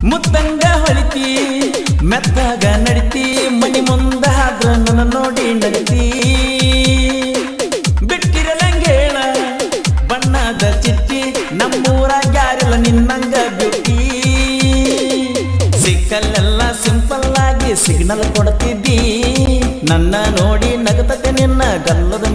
ಮುತ್ತಂಗ ಹೊಳಿತಿ ಮೆತ್ತಾಗ ನಡಿತಿ ಮನಿ ಮುಂದ ಆದ್ರ ನನ್ನ ನೋಡಿ ನಡಿತಿ ಬಿಟ್ಟಿರಲಂಗೇಳ ಬಣ್ಣದ ಚಿಟ್ಟಿ ನಮ್ಮೂರಾಗ ಯಾರಿಲ್ಲ ನಿನ್ನಂಗ ಬ್ಯೂಟಿ ಸಿಕ್ಕಲ್ಲೆಲ್ಲ ಸಿಂಪಲ್ ಆಗಿ ಸಿಗ್ನಲ್ ಕೊಡ್ತಿದ್ದಿ ನನ್ನ ನೋಡಿ ನಗತಕ್ಕೆ ನಿನ್ನ ಗಲ್ಲದ